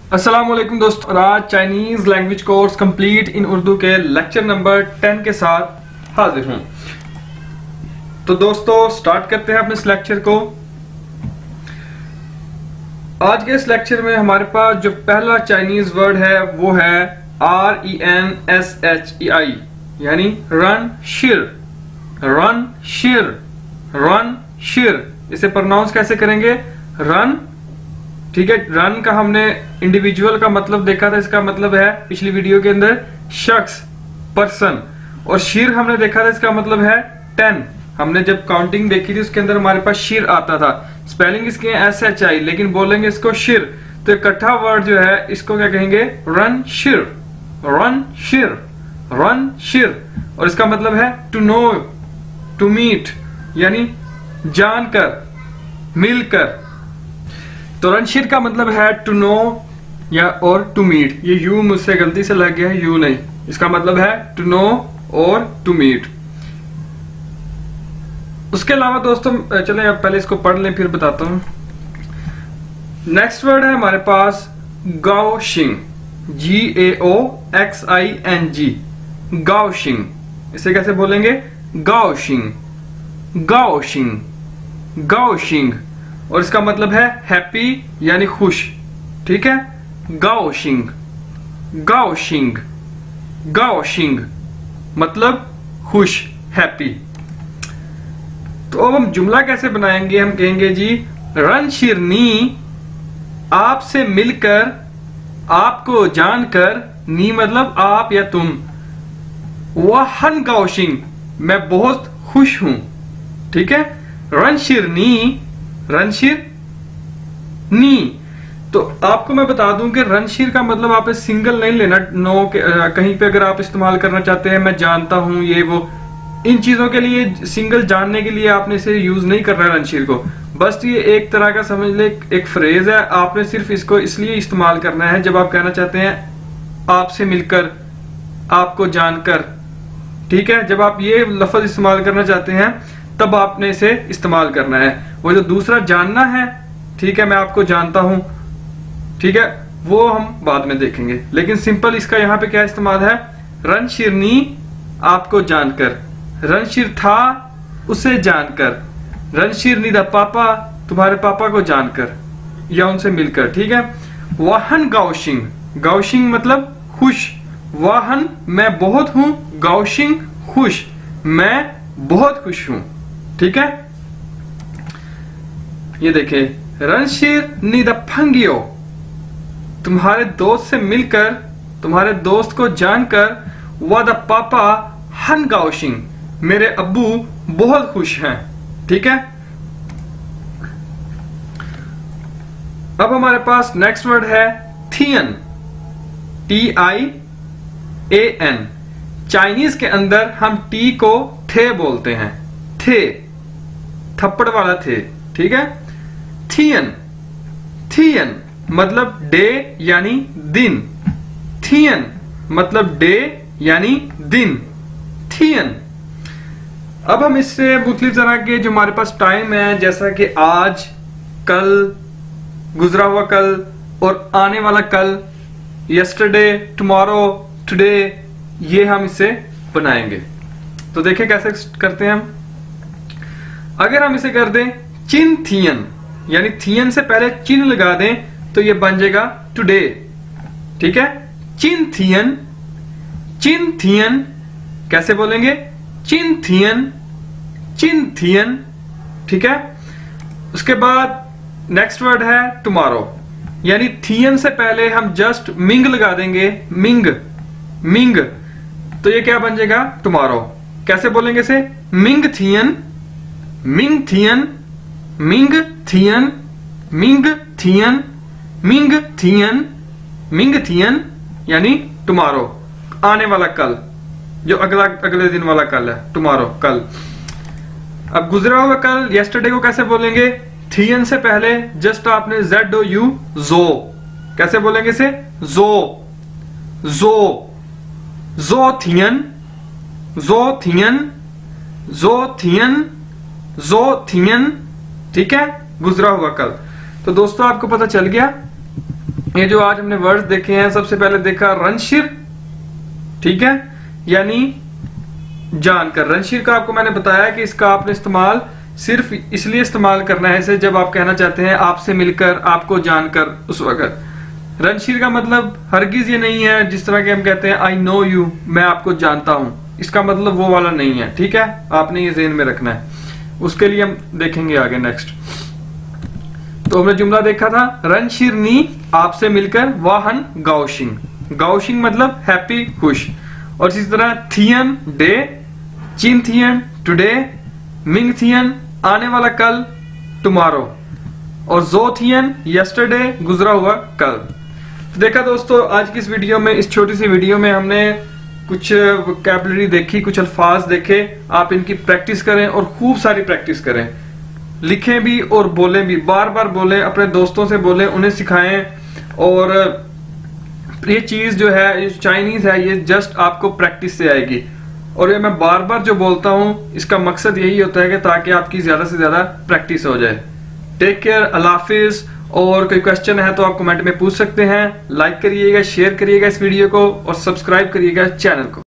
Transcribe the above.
अस्सलामुअलैकुम दोस्तों, आज Chinese language course complete in Urdu के लेक्चर नंबर 10 के साथ हाजिर हूं। तो दोस्तों स्टार्ट करते हैं अपने इस लेक्चर को। आज के इस लेक्चर में हमारे पास जो पहला चाइनीज वर्ड है वो है RENSHEI यानी रन शिर। रन शिर, रन शिर, इसे प्रोनाउंस कैसे करेंगे? रन। ठीक है, रन का हमने इंडिविजुअल का मतलब देखा था, इसका मतलब है पिछली वीडियो के अंदर शख्स, पर्सन। और शिर हमने देखा था, इसका मतलब है 10। हमने जब काउंटिंग देखी थी उसके अंदर हमारे पास शिर आता था। स्पेलिंग इसकी SHI, लेकिन बोलेंगे इसको शिर। तो इकट्ठा वर्ड जो है इसको क्या कहेंगे? रन शिर, रन शिर, रन शिर। और इसका मतलब है टू नो, टू मीट, यानी जानकर, मिलकर। तो रनशिर का मतलब है टू नो या और टू मीट। ये यू मुझसे गलती से लग गया है, यू नहीं। इसका मतलब है टू नो और टू मीट। उसके अलावा दोस्तों चलें अब पहले इसको पढ़ लें फिर बताता हूं। नेक्स्ट वर्ड है हमारे पास गाओशिंग, GAOXING, गाओशिंग। इसे कैसे बोलेंगे? गाओशिंग, गाओशिंग, गाओशिंग। और इसका मतलब है हैप्पी यानी खुश। ठीक है, गाओशिंग, गाओशिंग, गाओशिंग मतलब खुश, हैप्पी। तो अब हम जुमला कैसे बनाएंगे? हम कहेंगे जी रनशिरनी, आपसे मिलकर, आपको जानकर, नी मतलब आप या तुम, वहन गाओशिंग, मैं बहुत खुश हूं। ठीक है, रनशिरनी, रनशिर नी। तो आपको मैं बता दूं कि रनशिर का मतलब आप सिंगल नहीं लेना। नो के कहीं पे अगर आप इस्तेमाल करना चाहते हैं, मैं जानता हूं ये वो, इन चीजों के लिए सिंगल जानने के लिए आपने इसे यूज नहीं करना है रनशिर को। बस ये एक तरह का समझ ले, एक फ्रेज है। आपने सिर्फ इसको इसलिए इस्तेमाल करना है जब आप कहना चाहते हैं आपसे मिलकर, आपको जानकर। ठीक है, जब आप ये लफ्ज इस्तेमाल करना चाहते हैं तब आपने इसे इस्तेमाल करना है। वो जो दूसरा जानना है, ठीक है, मैं आपको जानता हूं, ठीक है, वो हम बाद में देखेंगे। लेकिन सिंपल इसका यहां पे क्या इस्तेमाल है? रनशिरनी, आपको जानकर। रनशिर था, उसे जानकर। रनशिरनी दा पापा, तुम्हारे पापा को जानकर या उनसे मिलकर। ठीक है, वाहन गाओशिंग, गाओशिंग मतलब खुश। वाहन मैं बहुत हूं, गाओशिंग खुश, मैं बहुत खुश हूं। ठीक है, ये देखें, रनशिर निदफंगियो, तुम्हारे दोस्त से मिलकर, तुम्हारे दोस्त को जानकर, वादा पापा हन गाओशिंग, मेरे अब्बू बहुत खुश हैं। ठीक है, अब हमारे पास नेक्स्ट वर्ड है थियन, TIAN। चाइनीज के अंदर हम टी को थे बोलते हैं, थे, थप्पड़ वाला थे। ठीक है, थियन, थियन मतलब डे यानी दिन। थियन मतलब डे यानी दिन, थियन। अब हम इससे मुख्तलिफ तरह के जो हमारे पास टाइम है, जैसा कि आज, कल, गुजरा हुआ कल और आने वाला कल, यस्टरडे, टुमारो, टुडे, ये हम इसे बनाएंगे। तो देखें कैसे करते हैं हम। अगर हम इसे कर दें चिन थियन, यानी थियन से पहले चिन्ह लगा दें तो ये बन जाएगा टुडे। ठीक है, चिन थियन, चिन थियन कैसे बोलेंगे? चिन थियन, चिन थियन। ठीक है, उसके बाद नेक्स्ट वर्ड है टुमारो, यानी थियन से पहले हम जस्ट मिंग लगा देंगे, मिंग, मिंग, तो ये क्या बन जाएगा? टुमारो। कैसे बोलेंगे इसे? मिंग थियन, मिंग थियन, मिंग थियन, मिंग थियन, मिंग थियन, मिंग थियन, यानी टुमारो, आने वाला कल, जो अगले दिन वाला कल है, टुमारो, कल। अब गुजरा हुआ कल, यस्टरडे को कैसे बोलेंगे? थियन से पहले जस्ट आपने ZOU, जो, कैसे बोलेंगे इसे? जो, जो, जो थियन, जो थियन, जो थियन, जो थियन। ठीक है, गुजरा हुआ कल। तो दोस्तों आपको पता चल गया ये जो आज हमने वर्ड्स देखे हैं, सबसे पहले देखा रणशिर, ठीक है, यानी जानकर। रणशिर का आपको मैंने बताया कि इसका आपने इस्तेमाल सिर्फ इसलिए इस्तेमाल करना है इसे जब आप कहना चाहते हैं आपसे मिलकर, आपको जानकर, उस वक्त। रणशिर का मतलब हरगिज ये नहीं है जिस तरह के हम कहते हैं आई नो यू, मैं आपको जानता हूं, इसका मतलब वो वाला नहीं है, ठीक है, आपने ये ज़हन में रखना है। उसके लिए हम देखेंगे आगे नेक्स्ट। तो हमने जुमला देखा था रणशिरनी आपसे मिलकर वाहन गाउशिंग, गाउशिंग मतलब हैप्पी, खुश। और इसी तरह थियन डे, चिनथियन टुडे, मिंगथियन आने वाला कल, टुमारो, और जोथियन यस्टरडे गुजरा हुआ कल। तो देखा दोस्तों, आज की इस वीडियो में, इस छोटी सी वीडियो में हमने कुछ वोकैबुलरी देखी, कुछ अल्फाज देखे। आप इनकी प्रैक्टिस करें और खूब सारी प्रैक्टिस करें, लिखें भी और बोलें भी, बार बार बोलें, अपने दोस्तों से बोलें, उन्हें सिखाएं। और ये चीज जो है, ये चाइनीज है, ये जस्ट आपको प्रैक्टिस से आएगी। और ये मैं बार बार जो बोलता हूं, इसका मकसद यही होता है कि ताकि आपकी ज्यादा से ज्यादा प्रैक्टिस हो जाए। टेक केयर, अल्लाह हाफिज। और कोई क्वेश्चन है तो आप कमेंट में पूछ सकते हैं। लाइक करिएगा, शेयर करिएगा इस वीडियो को और सब्सक्राइब करिएगा चैनल को।